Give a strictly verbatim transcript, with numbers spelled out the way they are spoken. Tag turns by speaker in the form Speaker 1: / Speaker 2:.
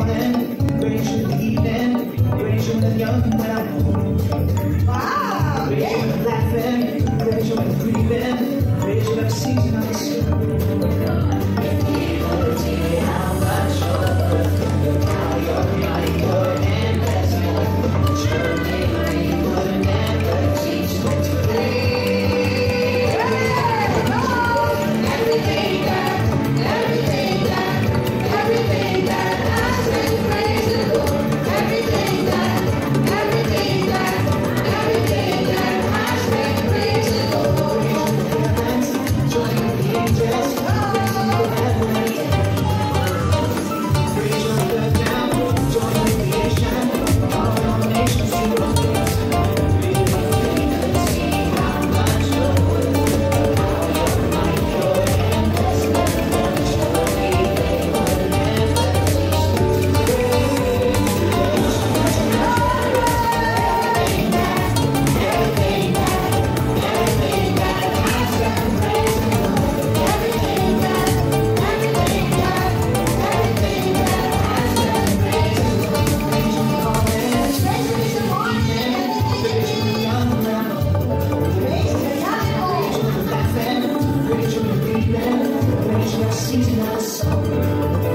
Speaker 1: morning, creation in the evening, creation when young and when I'm old. Wow! Creation when I'm laughing, creation when I'm grieving, creation when I'm season of the sun. How much you're how you're mighty good and blessed. Surely you would never teach me to play. Everything that, everything that, everything that I say, praise the Lord. Everything that, everything that, everything that I say, praise the Lord. Join the angels, season of the summer.